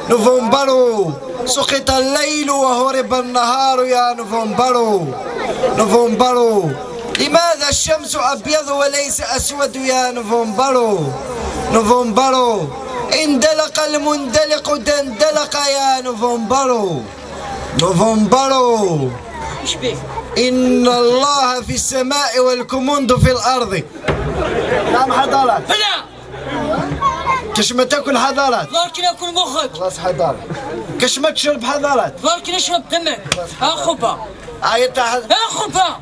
نوفمبر سقط الليل وهرب النهار يا نوفمبر. نوفمبر لماذا الشمس أبيض وليس أسود يا نوفمبر. نوفمبر اندلق المندلق دندلق يا نوفمبر. نوفمبر إن الله في السماء والكموند في الأرض. نعم حضارات. لا كش ما تاكل حضارات. ضرك ناكل مخك. خلاص حضارات. كش ما تشرب حضارات. ضرك نشرب دمك. أخبا. عيطت أخبا.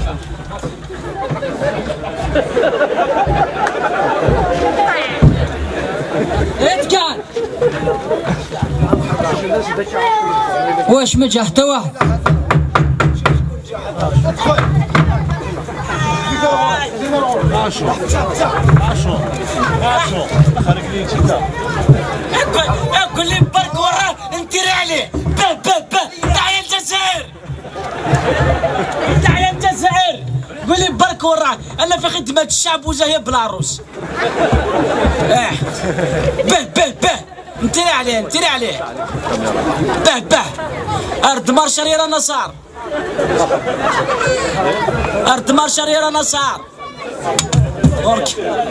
اتقال. واش ما جاه توا؟ اقول لي برك وراه انتري عليه. به به به تحيا الجزائر. تحيا الجزائر. قول لي برك وراه انا في خدمة الشعب وزاهيه بالعروس. به به به انتري عليه انتري عليه. به به ارض مرشريرة نصار. ارض مرشريرة نصار. غورك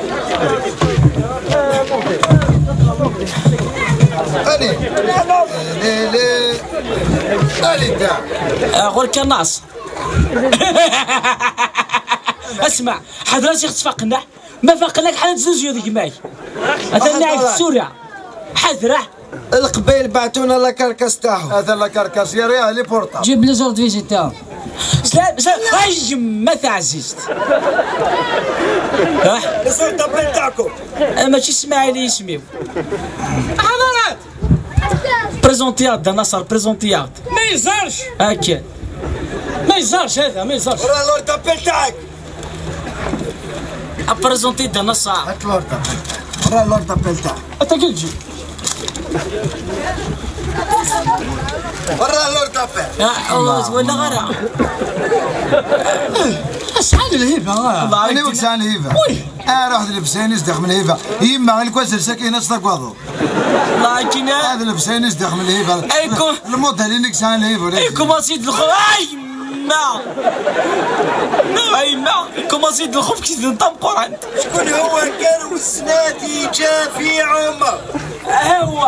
غورك الناس. اسمع حضرتك تفقنا ما فقناك حنا تزوج هذيك معي. هذا نعيف في سوريا حذره. القبيل بعتونا لاكاركاس تاعهم. هذا لاكاركاس يا ريال لي بورطا. جيب لي زور فيزي تاعهم. سلام سلام هاي ما تعزيزت. ها الزور طابل تاعكم. ماشي اسماعيلي يسميو. حضرات بريزونتيات دا نصر بريزونتيات. ما يزارش هكا ما يزارش هذا ما يزارش. ورا اللور طابل تاعك. بريزونتي دا نصر. هات اللور طابل. ورا اللور طابل تاعك. انت قلت جي. ورا اللور طابل. الله ولا غيرها. شحال الهيبه انا وكسان الهيبه. رحت لبسانيس داخل الهيبه يما الكواسر ساكنه تستقبضوا. لكن هذا لبسانيس داخل الهيبه. ايكم الموضه اللي نكسان الهيبه. ايكم اسيد الخوف. اي ما ايكم اسيد الخوف كي نطبقوا عند. شكون هو كروس نادي جا في عمر؟ هو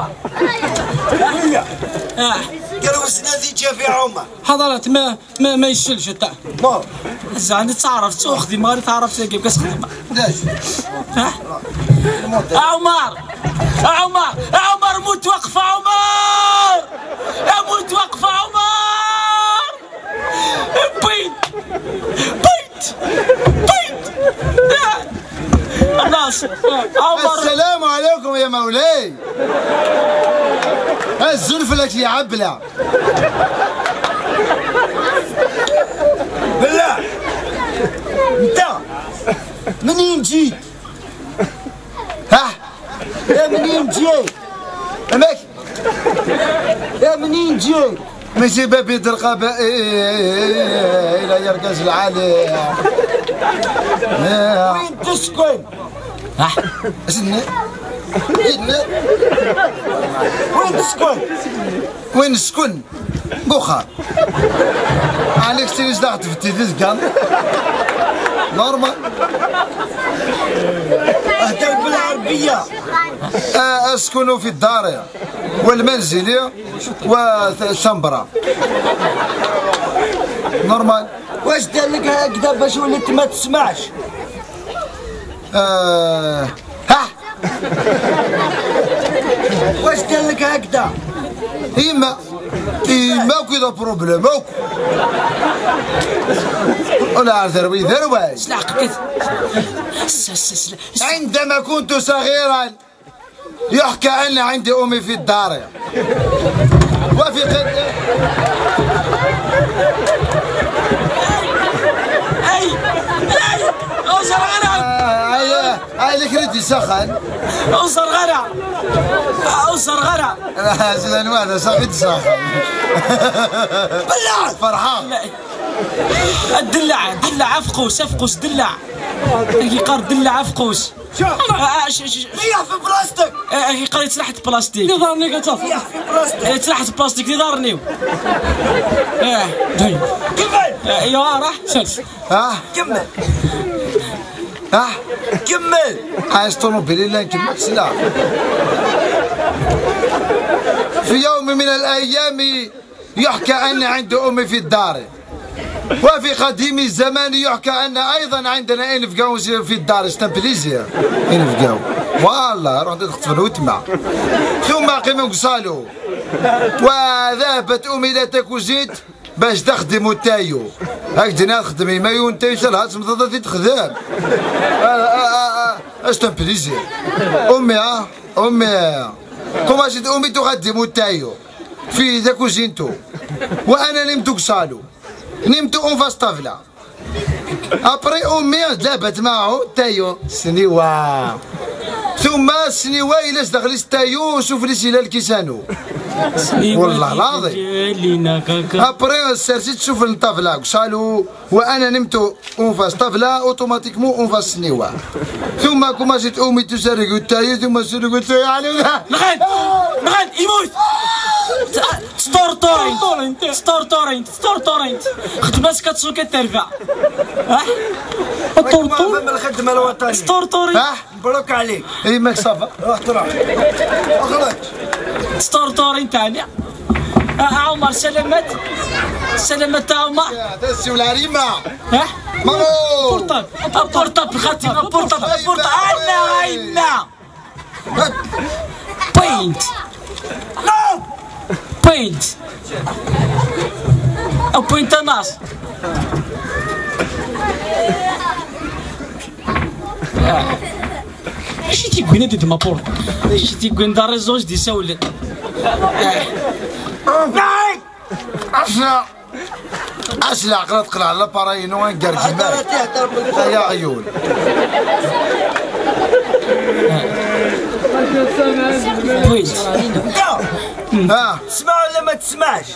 كروس نادي جا في عمر. حضرات ما يشلش تاع مور زعما تعرف تخدم ما تعرف كيف كتخدم. ها عمر عمر عمر موت وقف عمر موت وقف عمر. بيت بيت بيت الناس عمر. السلام عليكم يا مولاي. الزلف لك يا عبله. بالله انت منين جيت؟ ها يا منين جيت؟ اماك يا منين جيت؟ من شباب القبائل الى يركز العالي. وين تسكن؟ اسمي وين تسكن؟ وين نسكن؟ بوخار. عليك تريز ضغط في التلفزيون نورمال. اهدر بالعربية. اسكن في الدار والمنزل والسمبرة نورمال. واش دار لك هكذا باش وليت ما تسمعش؟ ها واش دار لك هكذا؟ إما كذا بروبليم ولا عارف ذروي. عندما كنت صغيرا يحكى أن عندي أمي في الدار وفي اوزر غرا هاي كريتي سخن. اوزر غرا اوزر غرا. زين هذا سخن بالله فرحان. الدلع دلع افقوس افقوس دلع. يقار دلع افقوس ريح في بلاستيك. قال تلحت بلاستيك. ريح في بلاستيك. تلحت بلاستيك اللي دارنيو. كمل. ايوا راح سلس. كمل. كمل. عايز طوموبيل لا نكمل سلا. في يوم من الأيام يحكى أن عند أمي في الدار، وفي قديم الزمان يحكى أن أيضا عندنا إنفقاو في الدار. استنبليزيا إنفقاو والله روح تخطف الوتمة. ثم قيموا قصالو وذهبت أمي إلى تاكوزيت باش تخدم التايو. هكذا تخدمي مايو نتايو سالها تمضض تخدم. استنبليزيا أمي كما جد أمي تقدم التايو في ذا كوزينتو وأنا نمت قصالو، نمت أنفاس طفلة. أبري أمي ذهبت معه التايو سنيوا، ثم سنيوا إلى دخل التايو شوف لي سلال كيسانو والله العظيم. أبري سرسيت تشوف الطفلة قصالو وأنا نمت أنفاس طفلة أوتوماتيكمون أنفاس سنيوا. ثم كما جت أمي تسرق التايو ثم سرق التايو على نغاد يموت. ستور تورينت خدمتك كتصون كترفع. فما الخدمة الوطنية. ستور تورينت مبروك عليك. اي ماك صافا روح تروح. اخرج. ستور تورينت تاعنا. عمر سلامات عمر. تسي والعريمة مامو بورطابل خالتي بورطابل عنا بوينت او بوينت ناس. اش تيقول هادي دما بورط اش تيقول دار الزوج دي ساولت. لا عقلة تقلع على باراينو ونقرقش بالك يا عيون. تسمع ولا ما تسمعش؟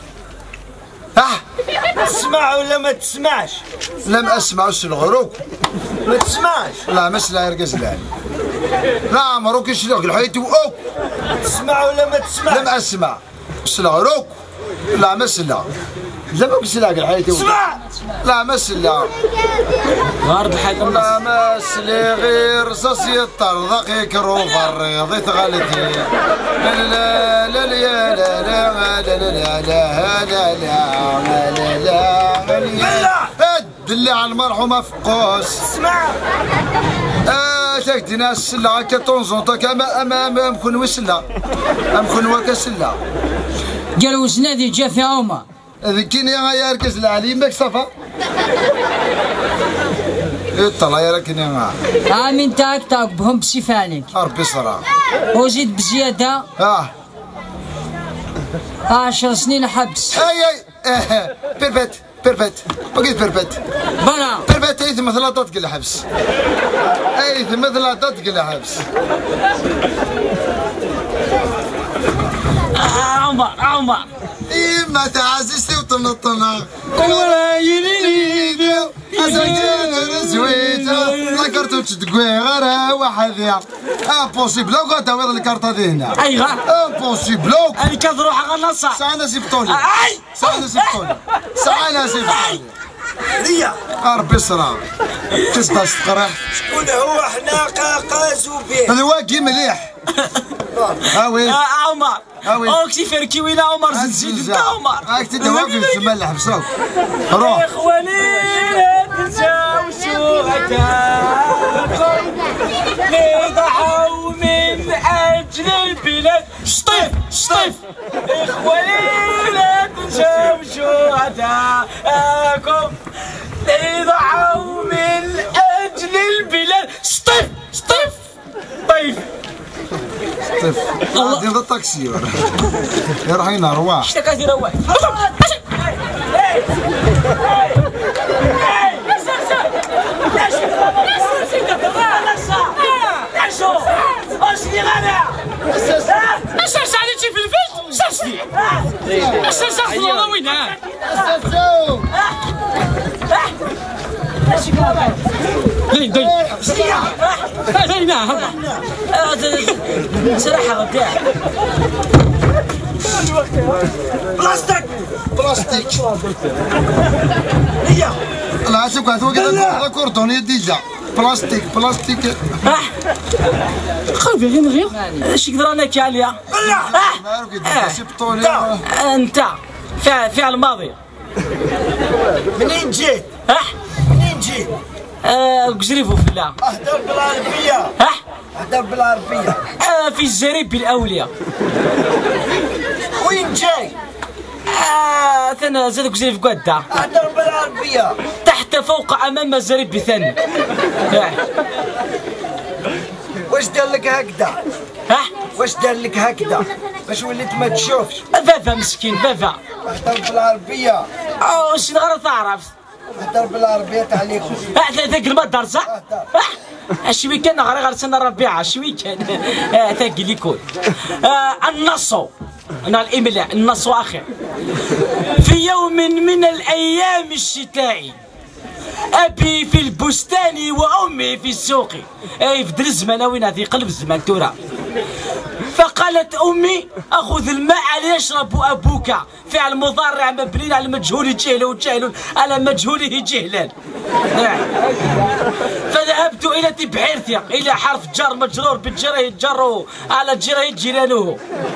تسمع ولا ما تسمعش؟ لم اسمع وش الغروق. ما تسمعش؟ لا مسلا يرقز لاني لا مروك يشلوك الحيط وأوك. تسمع ولا ما تسمعش؟ لم اسمع وش الغروق. لا مسلا زعما بسلاق الحيط اسمع. لا مسلا غارد الحاجة لا مسلي غير رصاصي الطرد يكرو فريض يتغلتي. لا لا لا لا لا لا لا لا لا لا دلي على المرحومة فقوس. اسمع. تاك ناس السلة كطونزونطا كما أمام كون وسلة أم كون وكسلة. قالوا زنادي جا في عمر. ذكين يا يركز العليم بك صفا. اطلع يا ركن يا من تاك بهم بسيفانك. ربي صرا. وزيد بزيادة. 10 سنين حبس. اي بيرفت بقيت بيرفت. بلا. بيرفت اي ثم 3 تقل حبس. اي ثم 3 تقل حبس. عمر ما تعززتي وطنطنا ورايلي أزوجين زويتة ذكرتو تدقوي غير واحد يا امبوسيبل لو قاعد تعوض الكارطة دي هنا. اي غا امبوسيبل انا كنروح غنصا ساعة سيبطوني ساعة سيبطوني ريا ربي صرا كسباش تقرح. شكون هو حنا قازو به؟ هذا واقي مليح. وي عمر وي اوكسي فركي وين عمر زيد انت عمر هاك تدوي في الزمان اللي حبسوك. روح اخواني لا تنساو شهداءكم اللي ضحوا من اجل البلاد. شطيف اخواني لا تنساو شهداءكم اللي ضحوا من اجل البلاد. شطيف طيف غادي نض الطاكسي يروح ينهار واحد. شتا كدير واحد. صراحة غدا بلاستيك بلاستيك لا شوف كاتو كذا كورتوني ديجا بلاستيك بلاستيك خلفي غير نغير اش يقدر انا كاليا انت فعل ماضي منين جيت؟ منين جيت؟ قزريفو في الله اهدر بالعربية اهدر بالعربية في الزريب الاولية وين جاي؟ ثنا زاد قزريف قدا اهدر بالعربية تحت فوق امام الزريب ثاني واش دار لك هكذا؟ واش دار لك هكذا؟ باش وليت ما تشوفش بابا مسكين بابا اهدر بالعربية واش نغير تعرف اهدر بالعربية تاع ليكم ذاك المدار صح؟ شوي كان غير سنة الربيعة شوي كان ثاقي لي كل النص أنا الإملاء النص آخر في يوم من الأيام الشتاء أبي في البستان وأمي في السوق أي في الزمان وين هذه قلب الزمان ترى فقالت أمي أخذ الماء ليشرب أبوك فعل مضارع مبني على المجهول جهل وجهل على مجهوله جهلا فذهبت إلى تبحيرتي إلى حرف جر مجرور بالجره يجر على جره جيرانه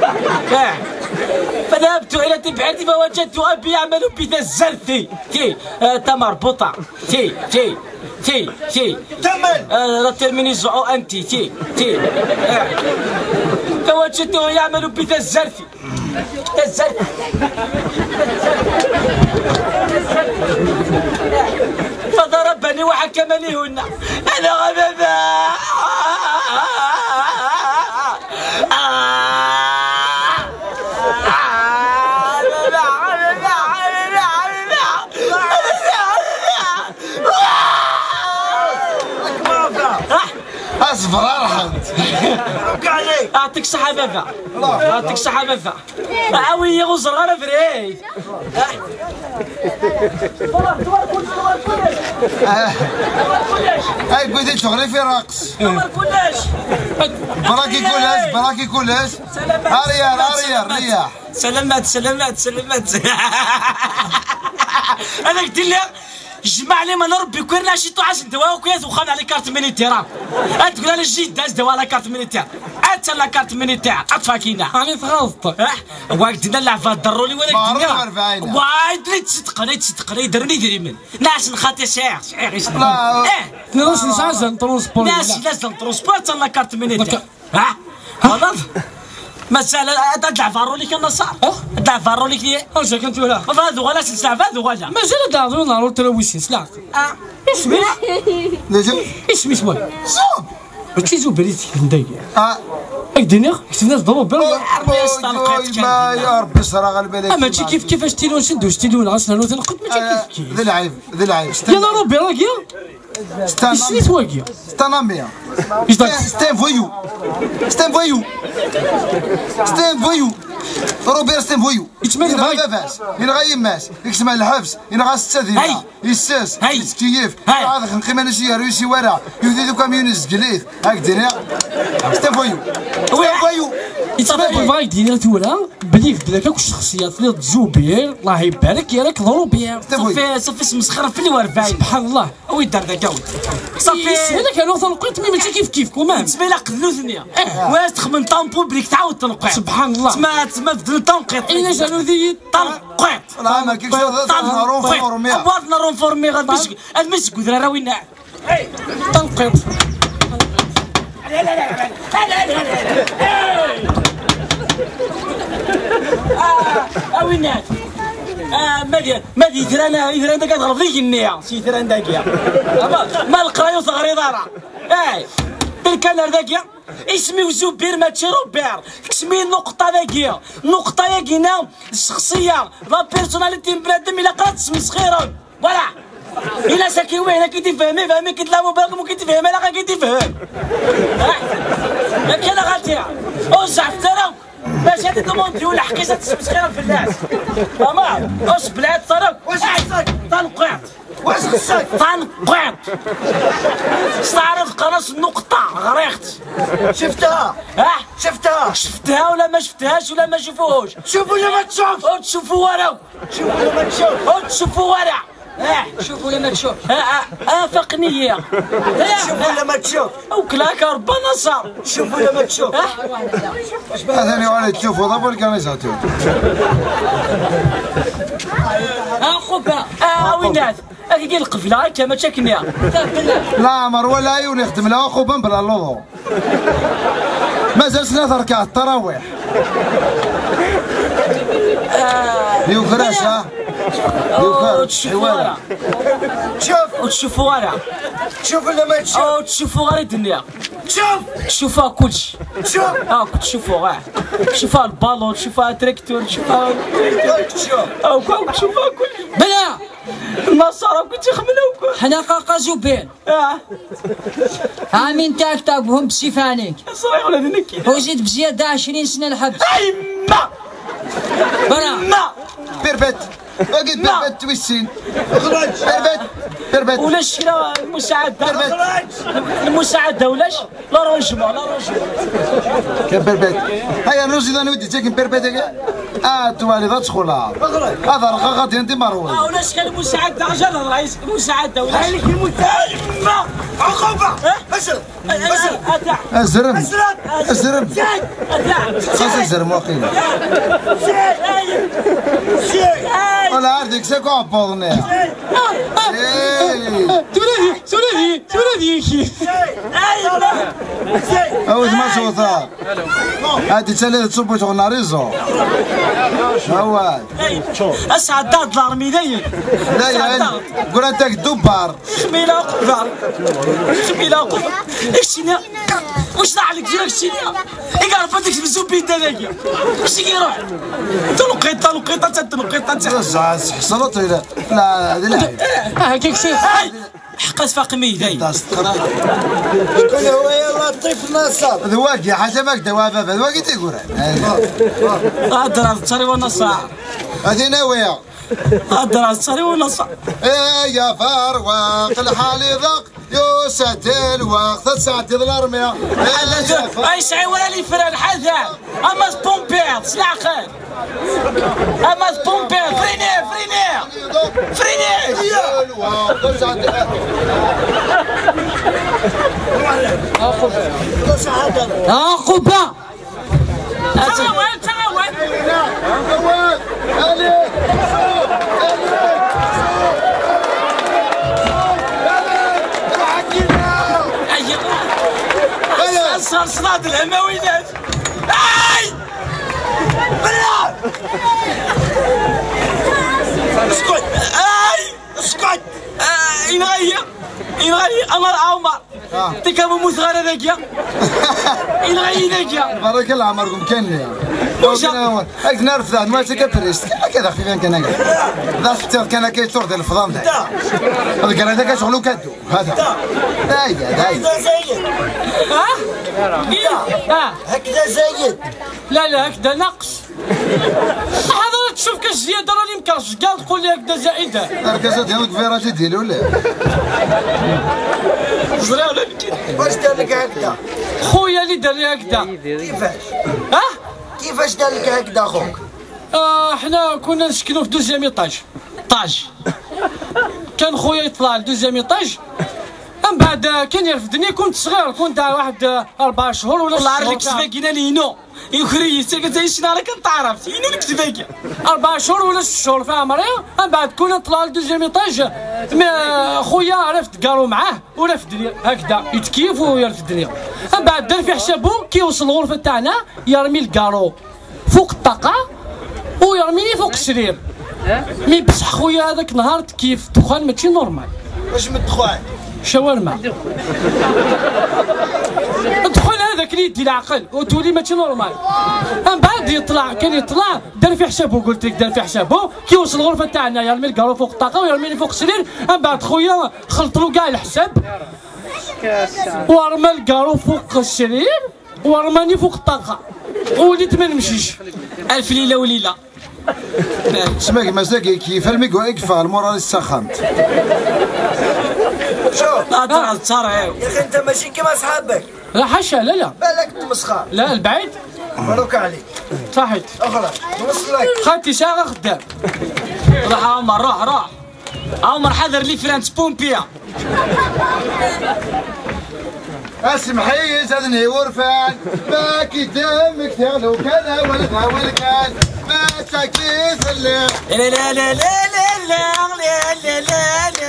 فذهبت إلى تبحيرتي فوجدت أبي يعمل بذا الزرثي تمربطة تي تمن لا ترمينيزو أنت تي فوجدته يعمل بذا الزرثي فضربني وحكمني هنا أنا غبابا اصبر ارحمت اعطيك الصحة بابا اعطيك الصحة بابا عاوي غزر غير فريد هاي قلت شغلي في رقص براكي كلش اريار رياح سلامات انا قلت له جمع لي ما نربي كورنا شي طاعش دواء وكياس وخان على كارت مينيتير تقول انا جيت داز دواء على كارت مينيتير انت لا كارت مينيتير اطفاكينا راني تغلط وقت نلعب الضروري ولا الدنيا وايد لي تصدقني درني دريمن ناس نخاطي شيخ ناس نسعزن ترونسبور ناس ترونسبور لا كارت مينيتير خلاص مسألة أدلع فاروليك النصار أدلع فاروليك ليه أرجع كنت ولا فهذا ولا سلسلة فهذا ولا ما زال دعوة نارو تلويسين سلاك اسمي اسمي شوي زوب ماشي زوب بريتي ندايق الدنيا كتبنا ضرب بالك ما يا ربي صرا غالبا لك ماشي كيفاش تيلون سندوش تيلون غسنا لو تنقد ماشي كيف ذي العيب يلا ربي راكي سنيت واقيا ستاناميا ايش داك ستان فويو روبير ستان فويو ينغى باباس ينغى يماس يكتم الحبس ينغى السذيرة يساس يتكيف يعرض خنقيمة نسيا ريسي ورا يوديدو كاميونيز جليث هاك ديريا ستان فويو يتبقى فايك دينا تولا بلي في بلاك الشخصيات اللي تزوبير الله يبارك يا راك ضروبير صافي اسم مسخر في الورباين سبحان الله وين دار ذاك صافي هذاك انا تنقيت مي ماشي كيف كومان تسمى لا قدلوثني واش تخمن طامبو بريك تعاود تنقيت سبحان الله تسمى بدل تنقيت اين جالو ذي تنقيت لا ما كاينش عبارنا رونفورمي غادمش قدرة راه وين تنقيت وينات مادي يثران داك تغلب لي النية شي يثران داكيا ما القرايه صغري دارا بالكنار داكيا اسمي زبير ماشي روبير اسمي النقطة داكيا النقطة ياكينا الشخصية لا بيرسوناليتي بنادم إلا قرات اسم صغيرة فوالا إلا ساكي وين كيتفهمي كيتلامو بالكم وكيتفهم لا كيتفهم لكن انا غاتيها وزع في الترى باش هادي دوموندي ولا حكيت تسمس خير في الناس تمام واش بلاد صرف واش عصاك تنقعت واش خصك؟ تنقيط استعرض قناص النقطة غريقت. شفتها شفتها شفتها ولا ما شفتهاش ولا ما شوفوهاش؟ شوف ولا ما تشوف؟ او تشوفوا ورا شوف ولا ما تشوف؟ او تشوفوا ورا شوف ولا ما تشوف. افقنيه شوف ولا ما تشوف؟ وكلاك ربنا نصر. شوف ولا ما تشوف؟ هذا ولا تشوفوا ضرب الكنيسة خوبا وينات هاكي ديال القفله هاكا ما تاكنيها. لا عمر ولا عيون يخدم لها خوبا بلا لوضو مازال 3 ركعات التراويح يوكراسها وتشوفوا ورا شوف وتشوفوا ورا شوف ولا ما تشوف؟ او تشوفوا غير الدنيا شوف تشوفوها كلشي. شوف كنت تشوفوها تشوفوها البالون تشوفوها تراكتور تشوفوها شوف تشوفوها كلشي. بلا النصارى كنت يخمنوا حنا قاقا زبين عامين تاك تاكهم بسيفانيك صحيح ولا نكي وزيد بزيادة 20 سنة الحبس. ايما برا ما بيرفت وقت بيرفت تويسين بيرفت ولا شرا المساعدة المساعدة ولاش لا رونجمون كان بيرفت هيا نوزي ذا نودي تاكن بيرفت توالي ذا تدخلها هذا رقا غادي انت مروي ولاش كان المساعدة عجل الرئيس المساعدة ولاش هايلك المتهم ما عقوبة اسر الزرم خاص الزرم واقيلا ولا عارفك ساكو عبوضني سولافي اوز ما صوتا هادي ثلاثة تصبوا شغل ناريزو هو اسعد داد الارميدين لا يا قول انت الدبار خميلة قبار خميلة قبار اكسينا واش نعلق ديالك اكسينا يقال فاتك بالزوبي داناكي واش يروح تنقيطة حصلت لا هذه لا هكاك شي حقاس فاقمي داي شكون هو يا لطيف ناصر؟ ذواقي حاجه ماك دوابه ذواقي تيقول هضر التصري والنصاع هذه ناويه هضر التصري والنصاع يا فاروق الحالي ضاق يوسات الوقت ساعتي الارميه اي سعي ولا لي فران حذا اما سبومبير سلع خير اما سبومبير فريني عقوبة تعاون صار صناد الهماوينات اي بلا اسكت اسكت ينغير انا عمر تيك ابو مسغر هذاك ينغير بارك الله عمركم كان هاك نعرف ذا ما تكبرست كذا خفيفا كان ذا فتر كان كيتور ديال الفضان ذاك هذاك هذاك شغلو كادو هذا دايا هكذا زايد لا هكذا نقص هذا تشوف كاش زياده راني مكرش كاع تقول لي هكذا زائده الكاسه ديالك فيراجي ديالي ولا واش دار لك هكذا؟ خويا اللي دار لي هكذا كيفاش؟ كيفاش دار لك هكذا خوك؟ حنا كنا نسكنوا في دوزيام ايطاج كان خويا يطلع لدوزيام ايطاج من بعد كان يرفدني كنت صغير كنت واحد 4 شهور ولا والله عارف كتباكي لينو يخري سير شنو راك انت عرفت ينو لك كتباكي 4 شهور ولا 6 شهور في عمري من بعد كنا نطلع لدوزيام ايطاج خويا عرفت قالوا معاه ورفدني هكذا يتكيف ويرفدني من بعد دار في حسابو كي يوصل الغرفه تاعنا يرمي الكارو فوق الطاقه ويرميني فوق السرير مي بصح خويا هذاك نهار تكيف دخان ماشي نورمال واش من الدخان؟ شاورما الدخان هذاك اللي يدي العقل وتولي ماشي نورمال من بعد كان يطلع دار في حسابه قلت لك دار في حسابه كي يوصل الغرفه تاعنا يرمي الكارو فوق الطاقه ويرميني فوق السرير من بعد خويا خلط له كاع الحساب ورمى الكارو فوق السرير ورماني فوق الطاقه وليت ما نمشيش 1000 ليله وليله سماك مساكي كيف الميكو يكفى المورال السخنت. شوف لا تصارع يا اخي انت ماشي كيما صحابك. لا حاشا لا لا بالك تمسخر. لا البعيد مبروك عليك. صحيت اخرج نوصلك. خالتي ساعة خدام. روح عمر روح عمر حذر لي فرانس بومبيا. اسمحي زادني ورفان ما قدامك تغلو كان والغا كان ما تكفيف الليل. لا لا لا لا لا لا لا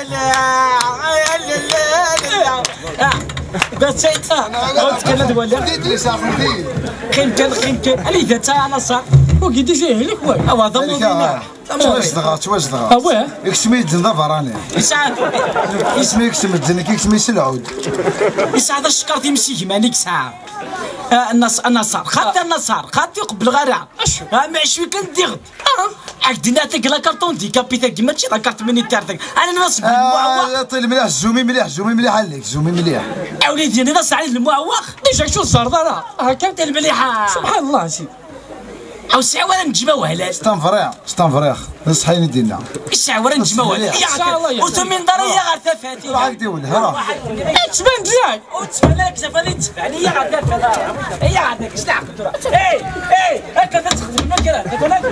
لا لا بس انت قلت كلمة ولا بديت لي صافي بديت. خنكن اللي ذات انا صار وكيدي جاي لك وين؟ او هذا موضوع واش ضغط اواه يكسمي الجنظة راني يسعد اسمي يكسم الجنك يكسمي سلعود يسعد الشكر تيمسيه مانيك ساعة النصار خاطر النصار خاطر قبل غيرها مع شوي كنديغد عقدنا تاك لا كارطون دي كابيتا كيما تشي لا كارت مني تاعتك انا نصب المعوق طيب مليح زومي مليح عليك زومي مليح وليدي انا نص عليه المعوق ديجا شو صار دارا هكا المليحة سبحان الله سي او ساعة ولا نجمع وهلال استنفريخ نصحيني دينا الساعة ولا نجمع وهلال وثمن دارية غير ثفاتي راح ديول ها تبان ديالك وتسمع لك زفالي تسمع لي غير ثفاتي هي عندك اش تعقد اي هكا تخدم ما كره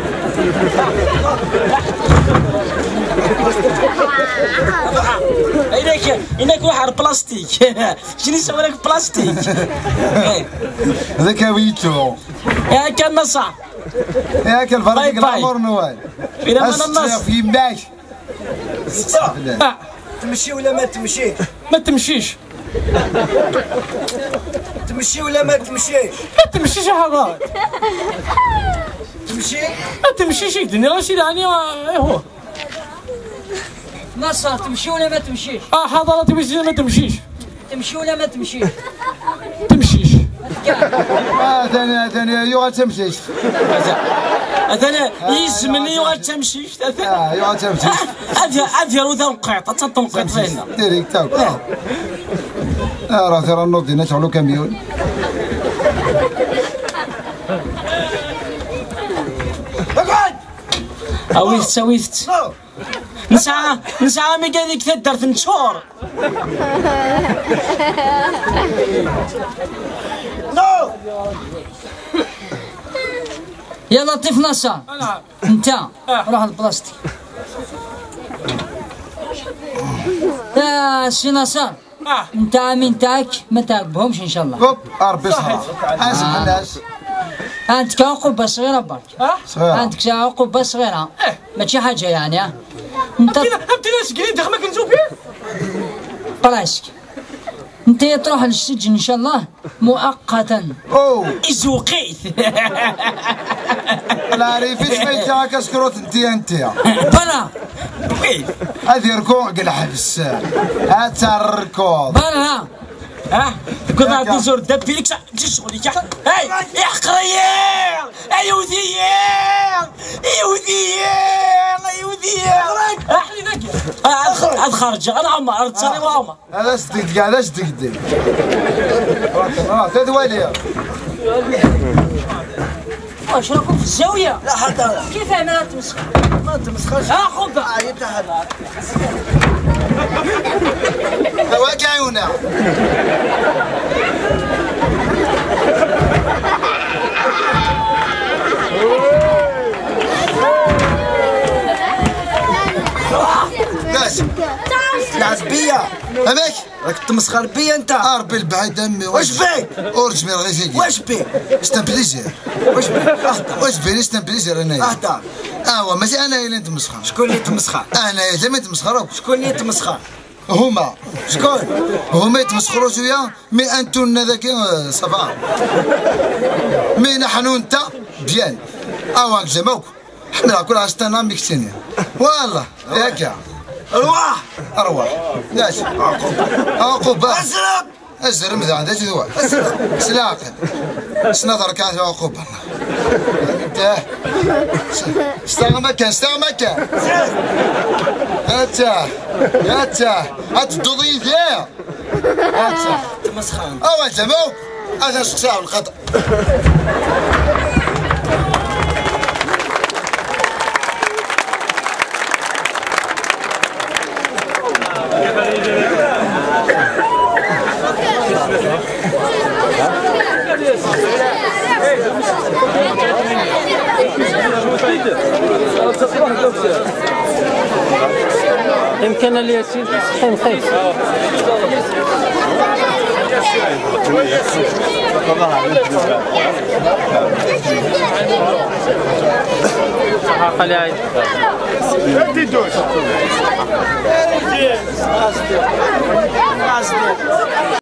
هناك واحد بلاستيك شنو يسوي لك بلاستيك هذاك ويتو هكا النصع ياك الفريق الامور نوال إلى من النص في باش تمشي ولا ما تمشيش؟ ما تمشيش تمشي ولا ما تمشيش؟ ما تمشيش يا حضرات تمشي؟ ما تمشيش يدني راشد يعني هو نصر تمشي ولا ما تمشيش؟ حضرات تمشي ما تمشيش تمشي ولا ما تمشيش؟ تمشيش ثاني يوغا تمشيش هذا يزمني وغتمشيش يوغا تمشيش هذا ذا نقيط تنقيط فينا ديريك تاك راه ترى نوض دينا تعلو كاميون اقعد سويت نسعى مي قال لك درت نشور نو يا لطيف نصر نعم انت روح البلاستيك يا سي نصر انت عامين تاعك ما تعقبهمش ان شاء الله هوب ربي صحيح اسمع الناس عندك عقوبة صغيرة برك صغيرة عندك عقوبة صغيرة ماشي حاجة يعني انت هبتي ناس قريد ما كنزو فيه براسك انت تروح للسجن ان شاء الله مؤقتا اوه ازوقيت لا عريفيش ما يتاعك اسكروت انت برا هذه ركوع قل حبس هات الركوع برا كنا غادي نزور دابيلك تجي شغلك هاي يا حقريين ايوديين خارج انا عمر تصري وعمر هذا صدق هذا صدق هذا ولي واش راكم في الزاوية؟ لا حتى كيف ما تمسخ؟ ما تمسخرش. خذ يتحد هواك عيونا تلعب بيا هذاك راك تمسخر بيا انت. ربي البعيد امي واش بيك؟ اورج مي رغيزي واش بيك؟ ستا بليزير واش بيك؟ اهدر واش بيني ستا بليزير انايا اهدر. ماشي انا اللي نتمسخر شكون اللي تمسخر؟ انايا زعما نتمسخر شكون اللي تمسخر؟ هما شكون؟ هما يتمسخروا شويه مي انتم ذاك صافا مي نحن انت بيان نجمعوك حنا كل عشتنا ميكسينيا والله ياك ارواح ياش عقوبه ازرق ماذا عندها جدوى سلاق سنظر كانت عقوبه انت استغل مكان انت هتدوضي ذا تمسخر. انت موك هذا شخصا الخطا كان الياسين صحيح خايف خلي